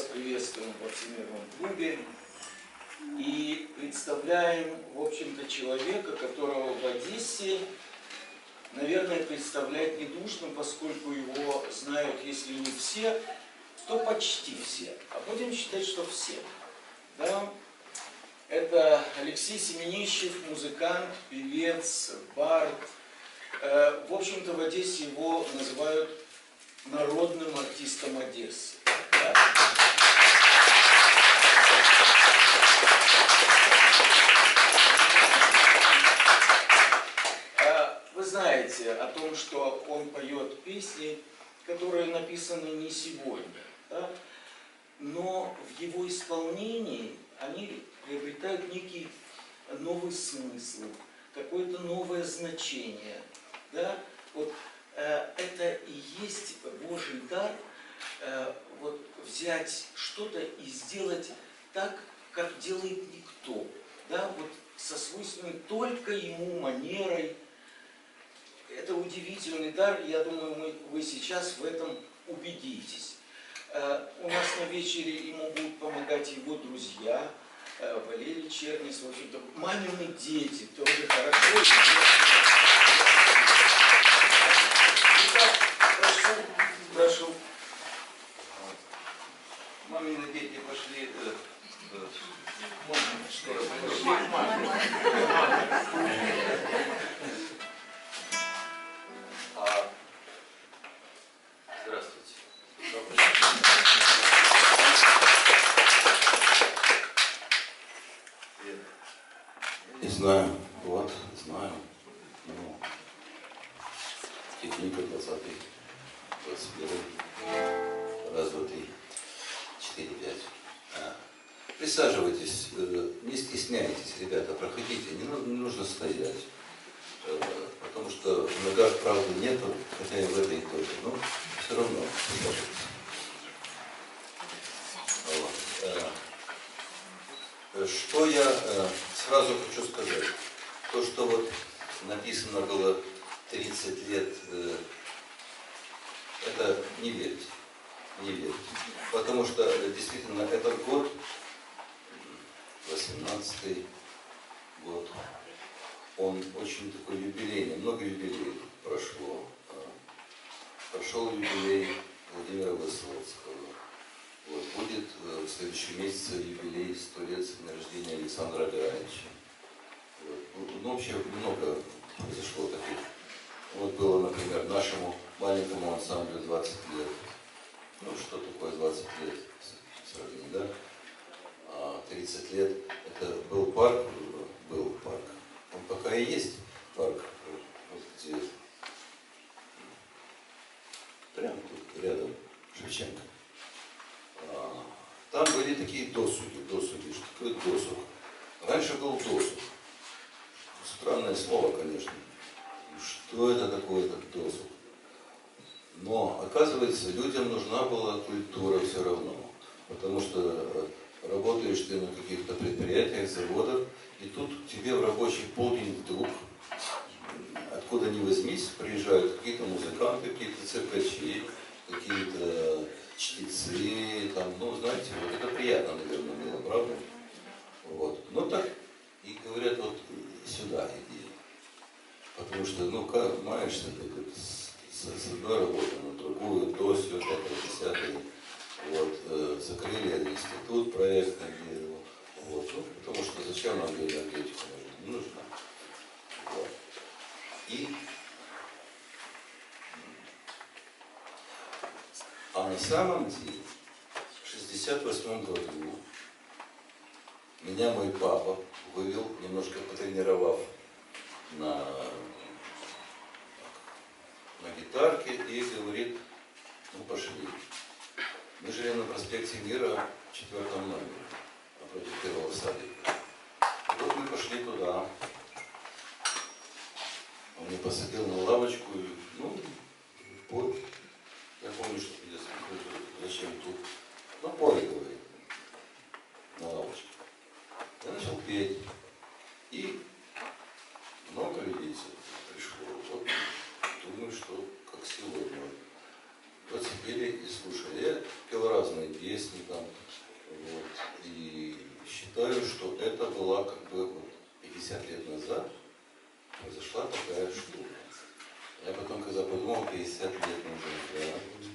приветствуем во Всемирном клубе и представляем, в общем-то, человека, которого в Одессе, наверное, представлять не нужно, поскольку его знают, если не все, то почти все. А будем считать, что все. Да? Это Алексей Семенищев, музыкант, певец, бард. В общем-то, в Одессе его называют народным артистом Одессы. Да? Вы знаете о том, что он поет песни, которые написаны не сегодня, да? Но в его исполнении они приобретают некий новый смысл, какое-то новое значение. Да? Вот, это и есть Божий дар, вот, взять что-то и сделать так, как делает никто. Да? Вот, со свойственной только ему манерой. Это удивительный дар, и я думаю, вы сейчас в этом убедитесь. У нас на вечере ему будут помогать его друзья, Валерий Чернис, в общем-то, мамины дети, тоже хорошо. Итак, прошу. Мамины дети пошли. Здравствуйте. Не знаю, вот, знаю. Ну, техника 20-й, 21-й, раз, два, три, 4, 5. Присаживайтесь, не стесняйтесь, ребята, проходите, не нужно стоять. Потому что в ногах правды нету, хотя и в этой тоже, но все равно присаживайтесь. Что я сразу хочу сказать, то, что вот написано было 30 лет, это не верьте, не верьте. Потому что действительно этот год, 18-й год, он очень такой юбилейный, много юбилеев прошло. Прошел юбилей Владимира Высоцкого. Вот, будет в следующем месяце юбилей 100 лет со дня рождения Александра Граевича. Вот. Ну, вообще много произошло таких. Вот было, например, нашему маленькому ансамблю 20 лет. Ну, что такое 20 лет в сравнении, да? 30 лет это был парк. Он пока и есть парк. Вот где, прямо тут рядом, Шевченко. Там были такие досуги. Что такое досуг? Раньше был досуг. Странное слово, конечно. Что это такое, этот досуг? Но, оказывается, людям нужна была культура все равно. Потому что работаешь ты на каких-то предприятиях, заводах, и тут тебе в рабочий полдень вдруг, откуда ни возьмись, приезжают какие-то музыканты, какие-то циркачи, какие-то чтецы, там, ну, знаете, вот это приятно, наверное, было, правда? Вот. Ну, так и говорят, вот сюда иди. Потому что, ну, как маешься ты с одной работы на другую, то, все, пятое, десятое. Вот. Закрыли институт проектный, вот. Ну, потому что зачем нам энергетика? Не нужна. Вот. А на самом деле, в 1968 году меня мой папа вывел, немножко потренировав на гитарке, и говорит, ну пошли. Мы жили на проспекте Мира в 4-м номере, напротив первого садика. И вот мы пошли туда. Он меня посадил на лавочку, и, ну, пой. Я помню, что я спрашиваю, зачем тут? Ну, пой, говорит, на лавочке. Я начал петь. И много людей пришло. Вот, думаю, что как сегодня. Вот сидели и слушали. Я пел разные песни, там, это была как бы вот 50 лет назад произошла такая штука. Я потом, когда подумал, 50 лет назад, да.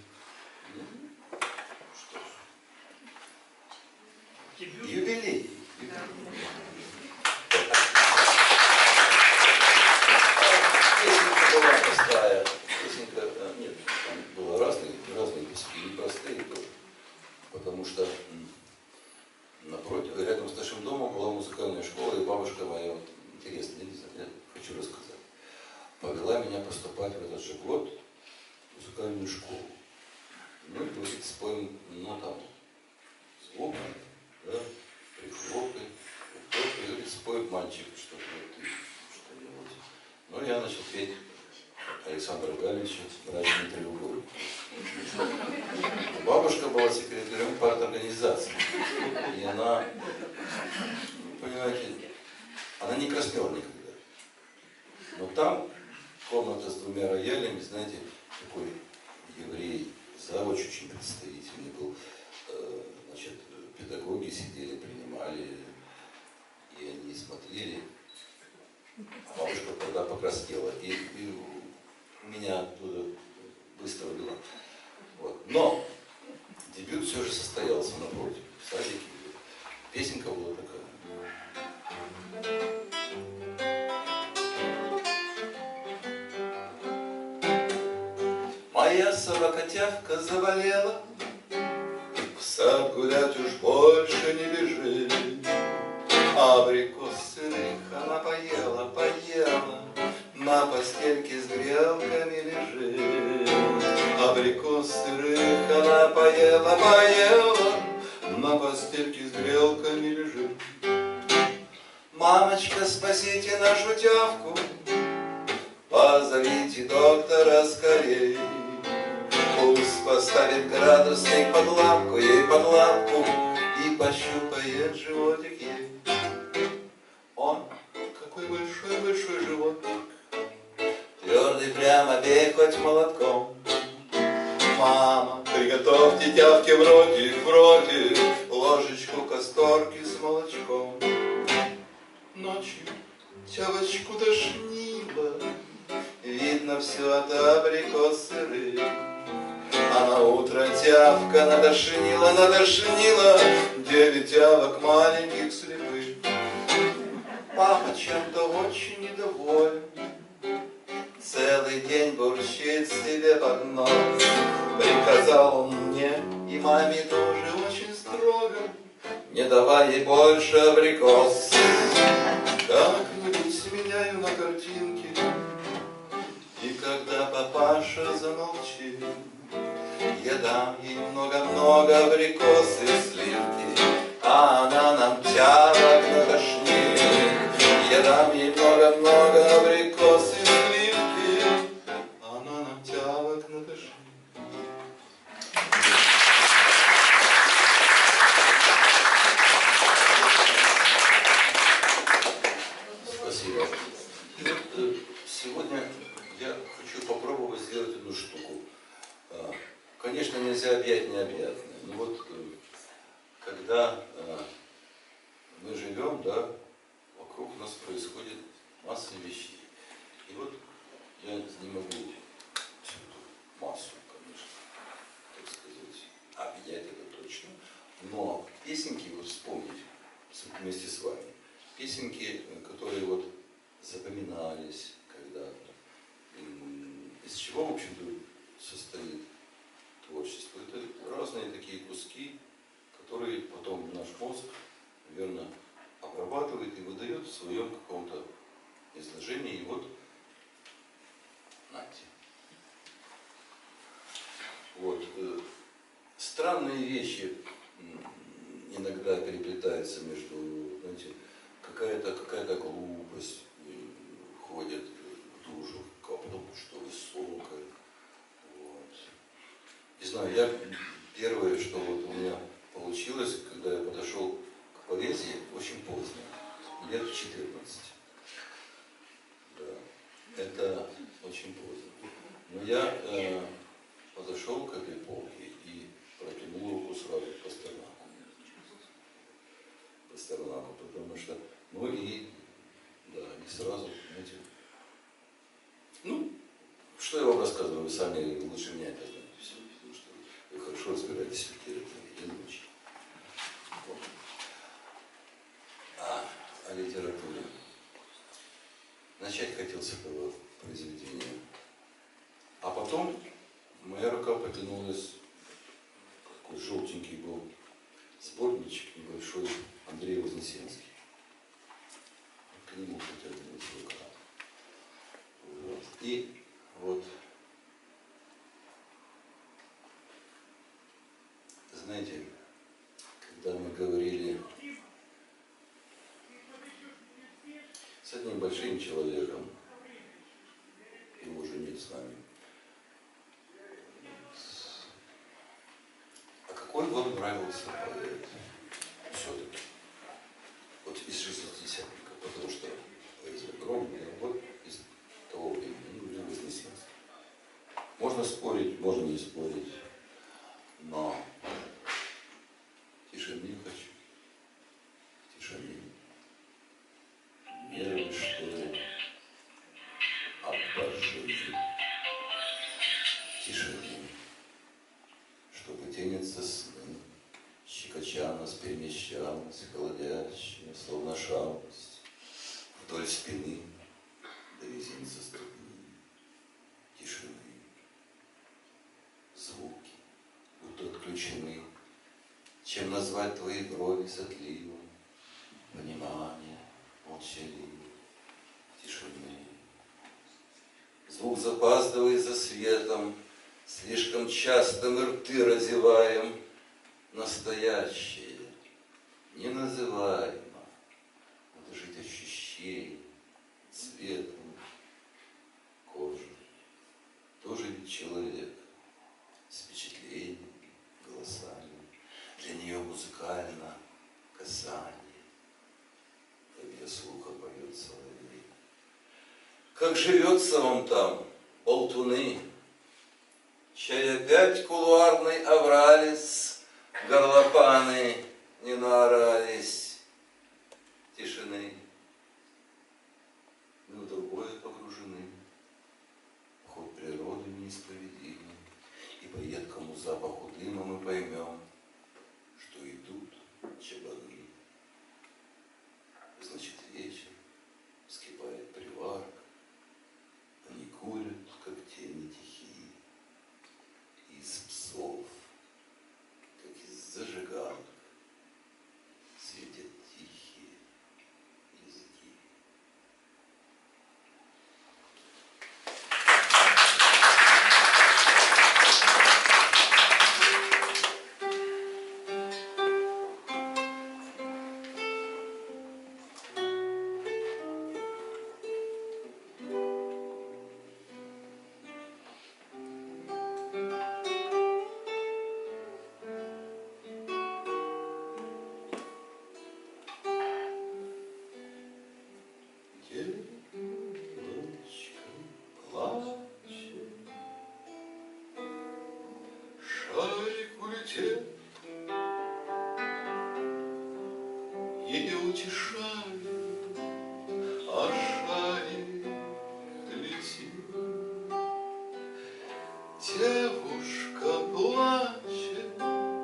Что ж. Юбилей. Песенка была простая. Песенка, нет, там было разные песни, и простые тоже. Потому что напротив, рядом с нашим домом была музыкальная школа, и бабушка моя, вот, интересно, я хочу рассказать, повела меня поступать в этот же год в музыкальную школу. Ну, и говорит, споем, ну, там, звук, да, прихлопы, и говорит, споем мальчик, что-то вот ты, что-нибудь. Ну, я начал петь Александра Галича «Брачный треугольник». Бабушка была секретарем парторганизации. И она, понимаете, она не краснела никогда. Но там комната с 2 роялями, знаете, такой еврей, завуч очень представительный был. Значит, педагоги сидели, принимали, и они смотрели. А бабушка тогда покраснела. И меня оттуда быстро убила. Вот. Но дебют все же состоялся напротив, в садике. Песенка была такая. Моя собака-тявка заболела, в сад гулять уж больше не бежит. Абрикос сырых она поела, на постельке с грелками лежит. Абрикос сырых она поела, на постельке с грелками лежит. Мамочка, спасите нашу тявку, позовите доктора скорей. Пусть поставит градусник под лапку, ей под лапку, и пощупает животик ей. Он какой большой животик, твердый прямо бей хоть молотком. Мама, приготовьте тявке в ротик, ложечку касторки с молочком. Ночью тявочку тошнило, видно все от абрикос сырых. А на утро тявка надошнила 9 тявок маленьких слепых. Папа чем-то очень недоволен, целый день бурчит себе под нос. Приказал он мне и маме тоже очень строго, не давай ей больше абрикос. Как-нибудь меняю на картинке, и когда папаша замолчит, я дам ей много-много абрикос и сливки, а она нам тявок натошнит. Я дам ей много-много абрикос и сливки, а она нам тявок натошнит. Спасибо. Сегодня я хочу попробовать сделать одну штуку. Конечно, нельзя объять необъятное. Но вот когда мы живем, да, вокруг нас происходит масса вещей. И вот я не могу всю эту массу, конечно, так сказать, объять это точно. Но песенки, вот вспомнить вместе с вами, песенки, которые вот запоминались когда-то, из чего, в общем-то, состоит творчество. Это разные такие куски, которые потом наш мозг, наверное, обрабатывает и выдает в своем каком-то изложении. И вот, знаете, вот, странные вещи иногда переплетаются между, знаете, какая-то глупость входит в душу, потому что высокое. Вот. Не знаю, я первое, что вот у меня получилось, когда я подошел к поэзии, очень поздно, лет в 14. Да, это очень поздно. Но я подошел к этой полке и протянул руку сразу к Пастернаку. по сторонам, потому что, ну и, да, и сразу, понимаете, ну, что я вам рассказываю, вы сами лучше меня это знаете все, потому что вы хорошо разбираетесь в литературе, я не очень. Вот. О литературе. Начать хотел с этого произведения. А потом моя рука потянулась, такой желтенький был сборничек небольшой Андрей Вознесенский. К нему потянулась рука. Вот. И вот, знаете, когда мы говорили с одним большим человеком, его уже нет с нами, а какой вам нравился поэт все-таки? Вот из шестидесятников, потому что из огромной работы из того времени, ну, Вознесенский. Можно спорить, можно не спорить, но тишины хочу, тишины. Нервы, что ли, обожжены. Тишины, чтобы тенется сны, щекоча нас перемещалась, холодящая, словно шалость, вдоль спины до мизинца ступни. Тишины, звуки, будто отключены. Чем назвать твои брови сотливо? Понимание, молчаливо, тишины. Звук запаздывает за светом, слишком часто мы рты разеваем. Настоящее, неназываемо, надо жить ощущением, цветом, кожей. Тоже ведь человек с впечатлениями, голосами. Для нее музыкально касание, для слуха поет соловей. Как живется вам там, болтуны, чай опять кулуарный авралис, горлопаны не наорались. Тишины, мы в другое погружены, ход природы неисповедимый, и по едкому запаху дыма мы поймем, что идут чабаны. Значит, вечер, вскипает приварка, они курят, как тени тихие, из псов, как из зажигалок, светят тихие языки. Девочка плачет, шарик улетел, ее утешали, а шарик летит. Девушка плачет,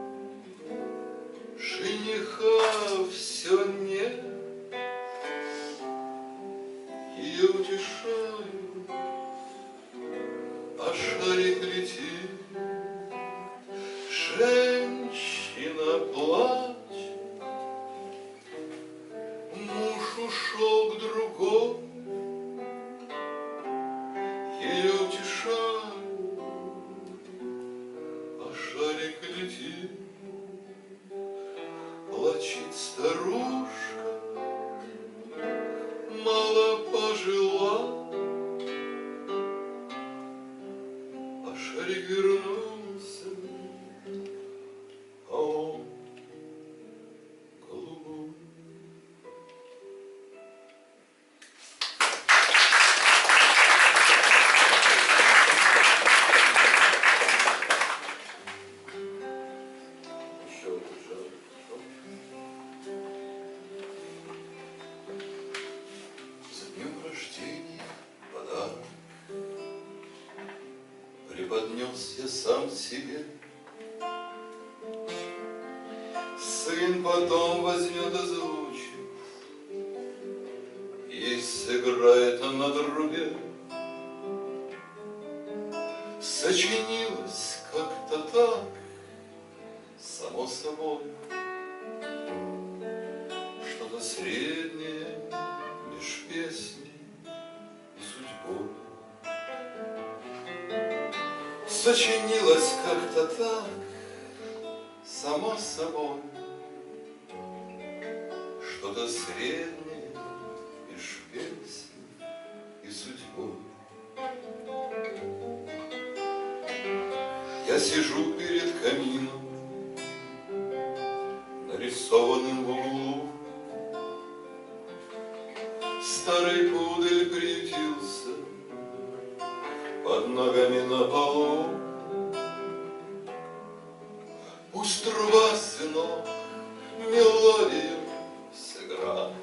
жениха все нет. Ее утешаю, а шарик летит. Женщина плачет, муж ушел к другому. Ее утешаю, а шарик летит. Плачет старушка, мало пожила, а шарик вернулся, а он принес я сам себе. Сын потом возьмет озвучит и сыграет на трубе. Сочинилось как-то так, само собой, что-то среднее меж песней и судьбой. Сочинилось как-то так, само собой, что-то среднее меж песней и судьбой. Я сижу перед камином, нарисованным в углу. Старый пудель приютился под ногами на полу. Пусть труба, сынок, мелодию сыграет,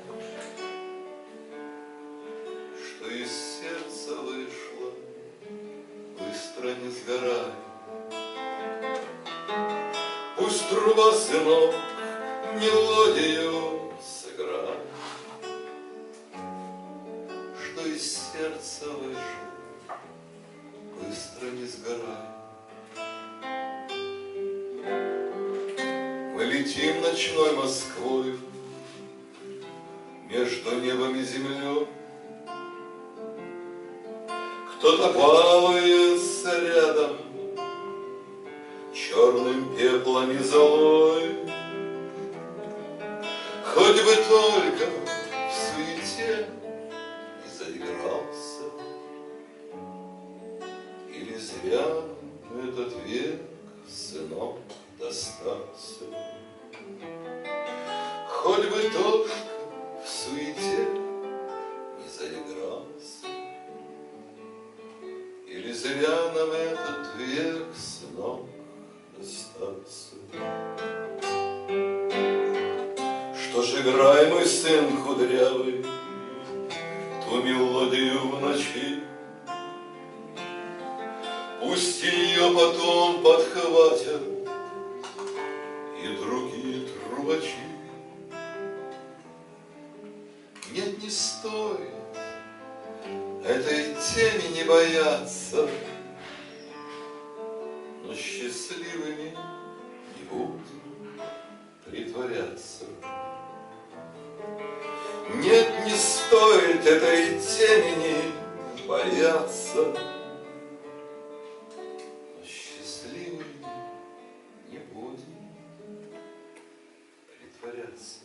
что из сердца вышло, быстро не сгорает. Пусть труба, сынок, мелодию сыграет, что из сердца вышло, быстро не сгорает. Мы летим ночной Москвой между небом и землей. Кто-то балуется рядом черным пеплом и золой. Хоть бы только в суете не заигрался, или зря этот век, сынок, достался. Хоть бы только в суете не заигрался, или зря нам этот век, сынок, достался. Что ж, играй, мой сын кудрявый, ту мелодию в ночи. Пусть ее потом подхватят и другие трубачи. Нет, не стоит этой тени не бояться, но счастливыми не будем притворяться. Нет, не стоит этой темени бояться, но счастливыми не будем притворяться.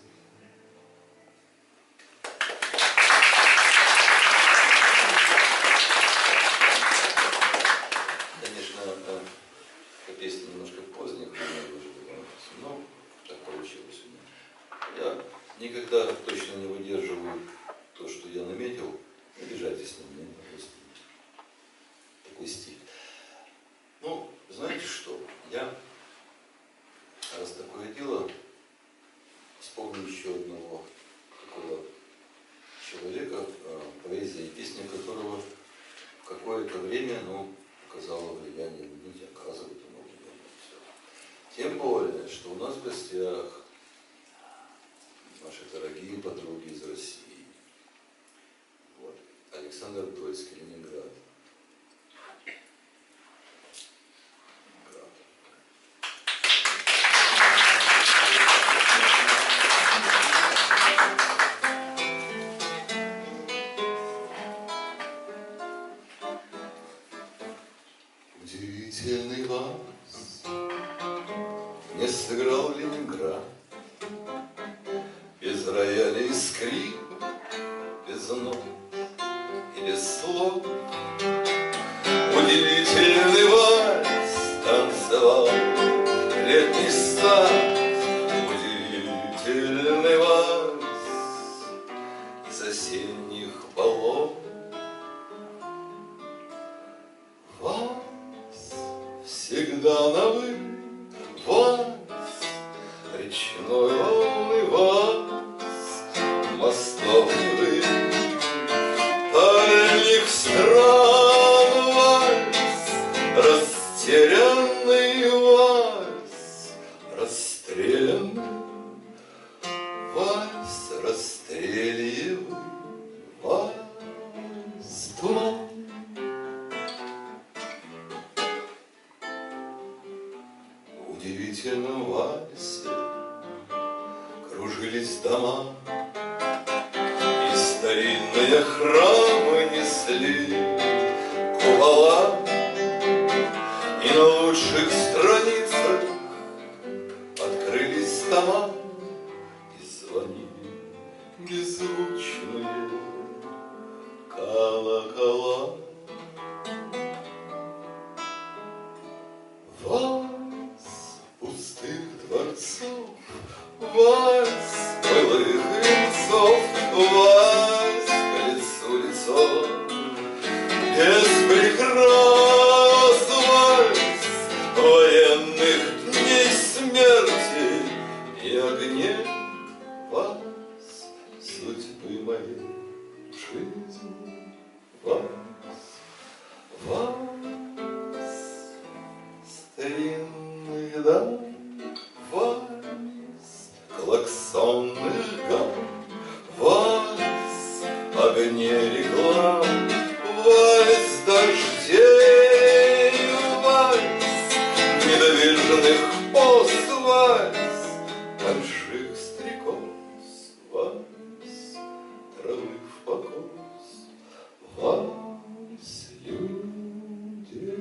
Конечно, эта песня немножко поздних, но так получилось у меня. Я никогда точно не выдерживаю то, что я наметил. Не обижайтесь на меня, просто такой стиль. Ну, знаете что, я, раз такое дело, вспомню еще одного такого человека, поэзия и песня которого в какое-то время, оказало влияние, видите, оказывает оно влияние. Тем более, что у нас в гостях наши дорогие подруги из России. Вот. Александр Дольский, Ленинград. Удивительный вальс мне сыграл Ленинград. Без рояля и скрипа, без нот и без слов. Удивительный вальс танцевал летний сад. Удивительный вальс из осенних балов. Вальс всегда новый, вальс речной волны, вальс мостов Невы, дальних стран, вальс расстрелян, вальс расстреливай, вальс туман. В удивительном вальсе кружились дома, и старинные храмы несли купола, и на лучших страницах открылись тома, и звонили беззвучные колокола. Вальс пустых дворцов, вальс былых венцов, вальс к лицу лицо, без прикрас, вальс военных дней смерти и огней, вальс судьбы моей жизни, вальс, вальс старинных дам, вальс клаксонных гам, вальс огней реклам, вальс дождей, вальс недовижных поз, вальс больших стрекоз, вальс травы в покос, вальс людей.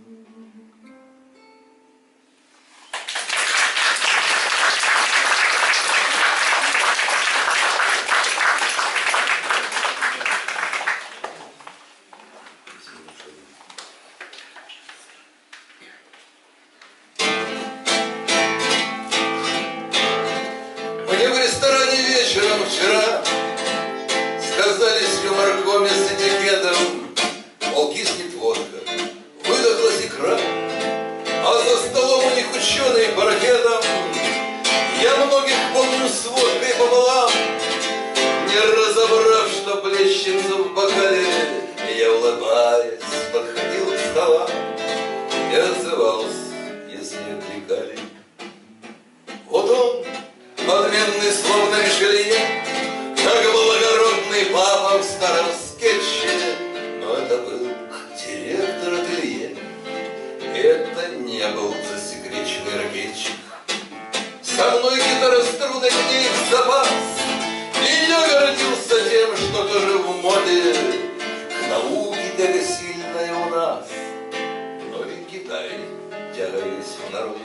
Мне в ресторане вечером вчера сказали с юморком и с этикетом: мол, киснет водка, выдохлась икра, а за столом у них ученые паракетом. Я многих помню с водкой пополам, не разобрав, что плещется в бокале. Я, улыбаясь, подходил к столам и отзывался, если окликали. Вот он, надменный, словно Ришелье, как благородный папа в старом скетче. Но это был директор ателье, это не был засекреченный ракетчик. Со мной гитара струнных дней в запас, и я гордился тем, что тоже в моде. К науке тяга сильная у нас, но и в Китае тяга есть в народе.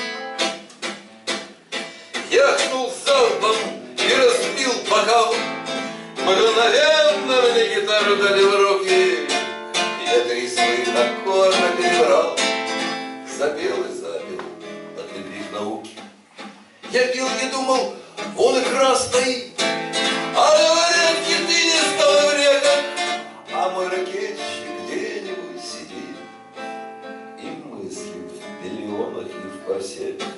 Яхнул залпом и разбил бокал, мгновенно мне гитару дали в руки. Я 3 своих аккорда перебрал, запел и запел от любви к науке. Я пил и думал, вон икра стоит, а говорят, киты не стало в реках, а мой ракетчик где-нибудь сидит и мыслит в миллионах и в парсеках.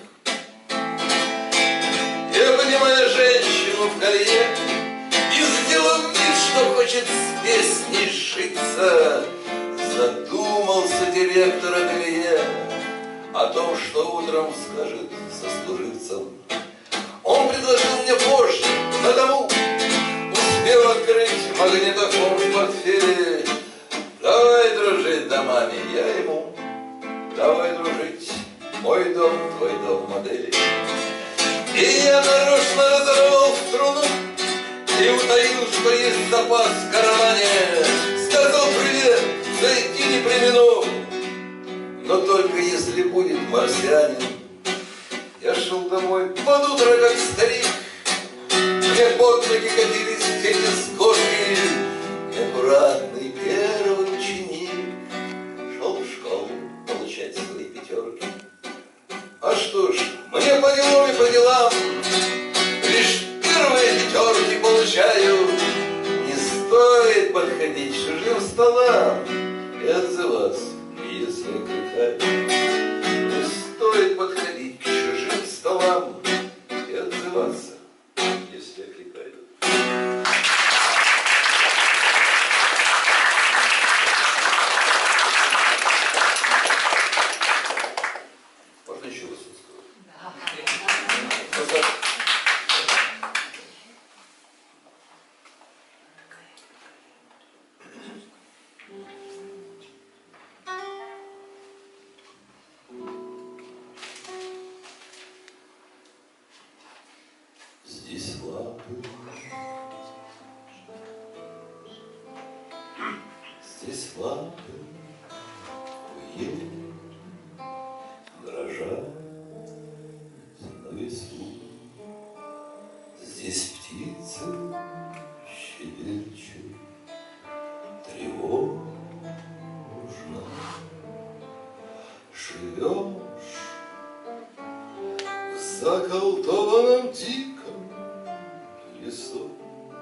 Я понимаю женщину в колье и, сделав вид, что хочет с песней сшиться, задумался директор ателье о том, что утром скажет сослуживцам. Он предложил мне позже, на дому, успев открыть магнитофон в портфеле: давай дружить домами, я ему, давай дружить, мой дом, твой дом модели. И я нарочно разорвал струну и утаил, что есть запас в кармане. Сказал привет, зайти не премину, но только если будет марсианин. Я шел домой под утро, как старик, мне под ноги катились все эти скорби. Неаккуратный первый ученик шел в школу получать свои 5. А что ж, мне по делам и по делам, лишь первые 5 получаю. Не стоит подходить к чужим столам и отзываться, если окликают. Не стоит подходить к чужим столам и отзываться, если окликают. Можно еще Высоцкого? здесь лапы, здесь лапы у ели дрожат на весу. Здесь птицы щебечут тревожно. Живешь в заколдованном диком лесу,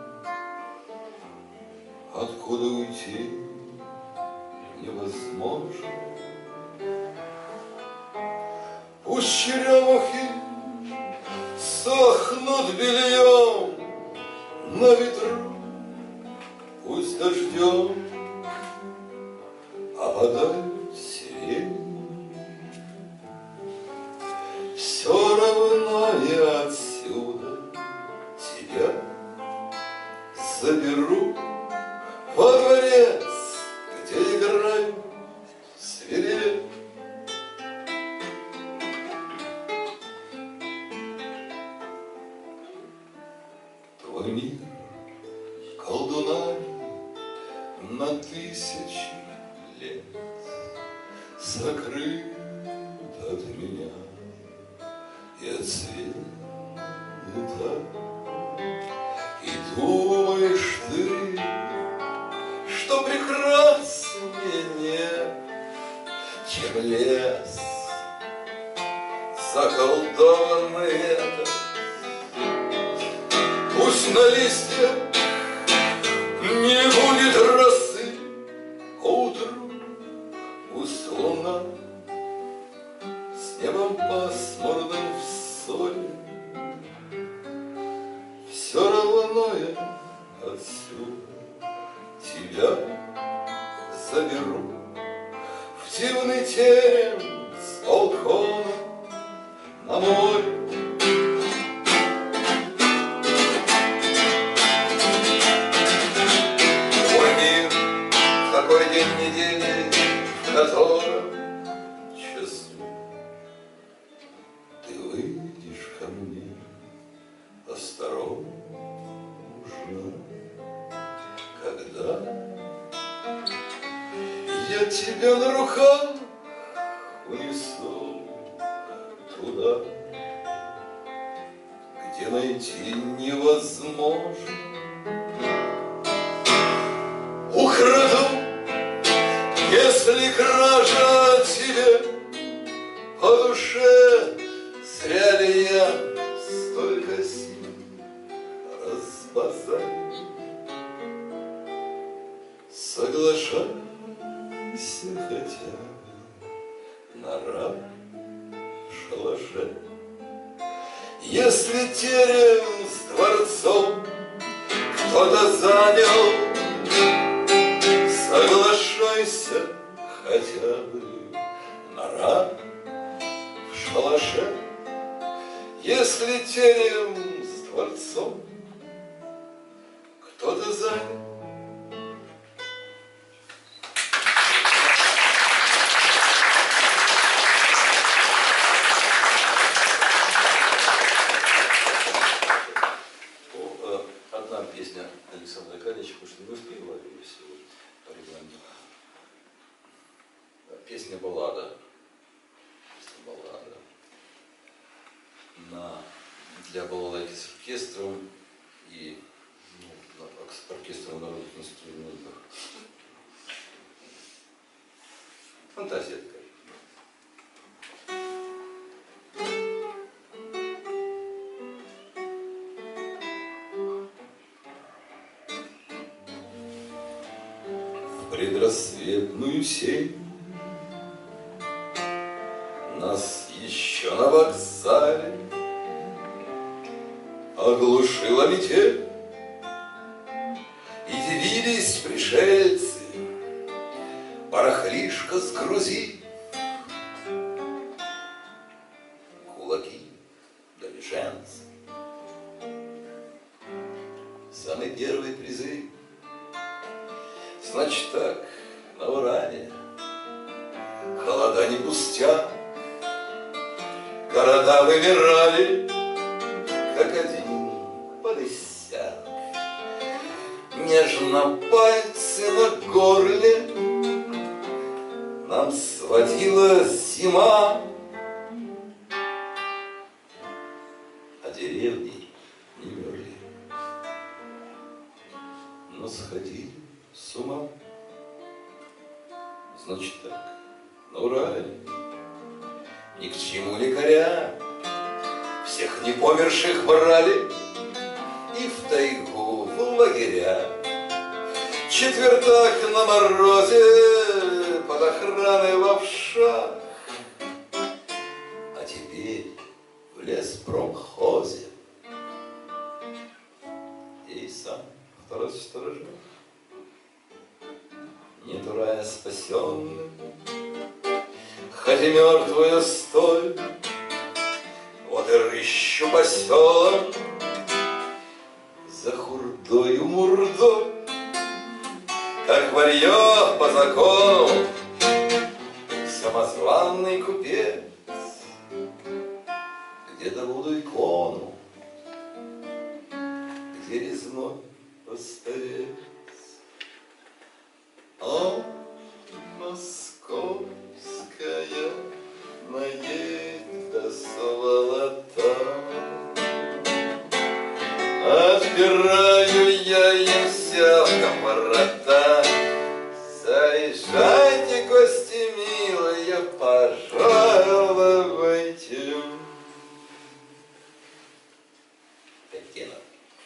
откуда уйти невозможно. Пусть черемухи сохнут бельем на ветру, пусть дождем опадают сирени. Все равно я отсюда тебя заберу во дворец, где играют свирель. Твой мир колдунами на тысячи лет закрыт от меня и от света. И думаешь ты, что прекраснее нет, чем лес заколдованный этот. Пусть на листьях не будет росы, а утру пусть луна с небом пасмурным в ссоре. Все равно я отсюда тебя заберу в дивный терем с балкона на море. Твой мир в такой день недели, в котором часу ты выйдешь ко мне осторожно, когда я тебя на руках унесу туда, где найти невозможно. Украду, если кража тебе по душе, зря ли я столько сил разбазарю. Соглашайся хотя бы на раб в шалаше. Если терем с дворцом кто-то занял, соглашайся хотя бы на раб в шалаше. Если терем с дворцом кто-то занял. Одна песня Александра Калича, потому что не успевали ее сегодня по регламенту. Песня баллада. Песня баллада. Для балалайки с оркестром и с оркестром народных инструментов. Фантазия такая. Предрассветную сень нас еще на вокзале оглушила метель, и явились пришельцы, барахлишко сгрузив, кулаки дилижанс. Самый первый призыв. Значит так, на Урале холода не пустяк, города вымирали, как один нежно пальцы на горле, нам сводила зима, а деревни не мерли, но сходили с ума. Значит так, на Урале ни к чему лекаря, всех непомерших брали и в тайгу в лагеря. Четвертак на морозе под охраной в овшах, а теперь в леспромхозе и сам второй сторожа. Нету рая спасенным, хоть и мертвую столь, вот и рыщу по селам за хурдою мурдой, как варьё по закону, самозванный купец, где добуду икону, где резной постарец. А московская наедь до сволота, отбираю я им все ворота. Заезжайте, гости милые, пожалуйте. Оттенок.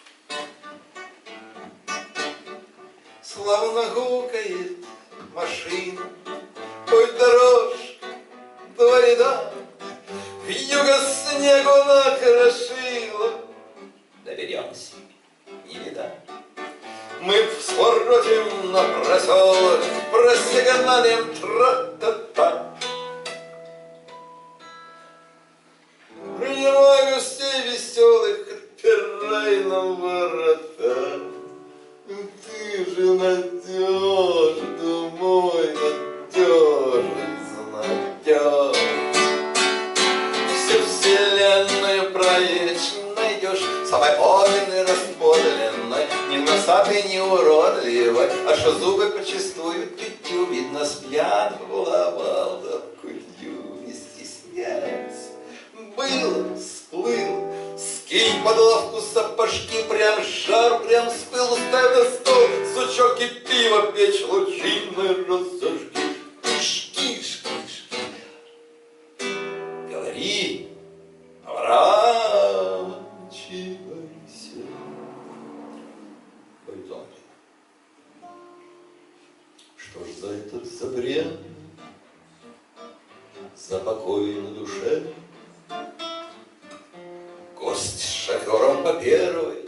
Славно гукает машина, хоть дорожка, два ряда, вьюга снегу накрошила. Доберемся, не беда. Мы своротим на проселок, просигналим тра-та-та. Принимай гостей веселых, отпирай нам ворота. Ты же надежда, мой надежный знаток. Всю вселенную проедешь, найдешь самой подлинной, расподлинной, ни носатой, ни уродливой, а что зубы почувствуют тютю, видно, с пьяного ловал да кулью, не стесняясь. Было, сплыл, скинь под лавку сапожки, прям жар, прям с пылу ставь на стол, сучок и пиво печь лучиной разожги. Киш, киш, киш. Говори, оборачивайся. Пойдем. Что ж за этот забред, за покой на душе? Гость с шофером по первой,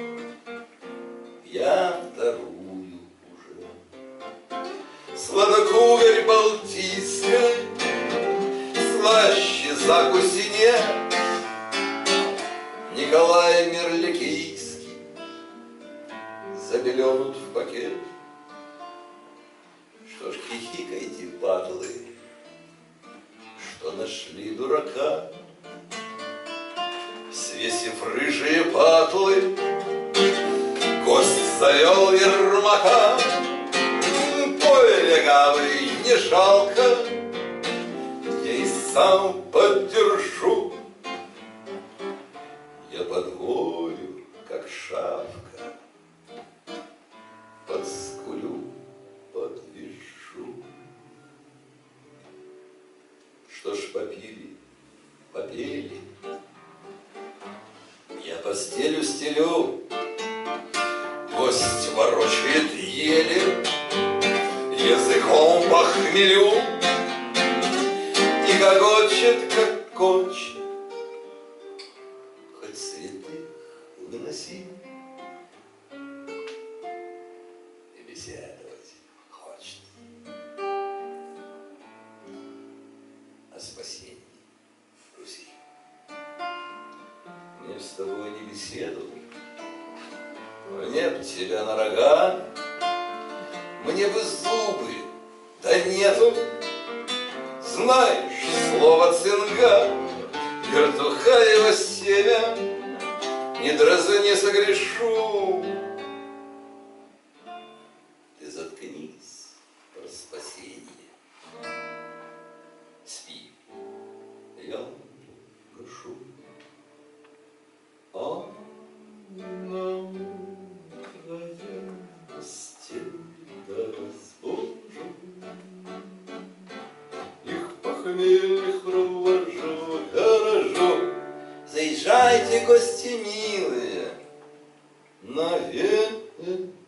я вторую уже. Сладокугорь Балтийской, слаще закуси нет. Николай Мерликийский забеленут в пакет. Что ж хихикаете, падлы, что нашли дурака, свесив рыжие патлы, гость завел Ермака. Пой, легавый, не жалко, я и сам поддержу. Я подвою, как шавка, подскулю, подвижу. Что ж попили, попели, я постелю стелю, гость ворочает еле, языком по хмелю и гогочет, как кончик, хоть святых выноси и беседовать хочет о спасении Руси. Мне с тобой не беседовать, мне б тебя на рога, мне бы зубы, да нету. Знаешь слово цинга, вертухаево семя, ни разу не согрешу. на утро постель да разбужу, их похмельных провожу, гаражу. Заезжайте, гости милые, наверх.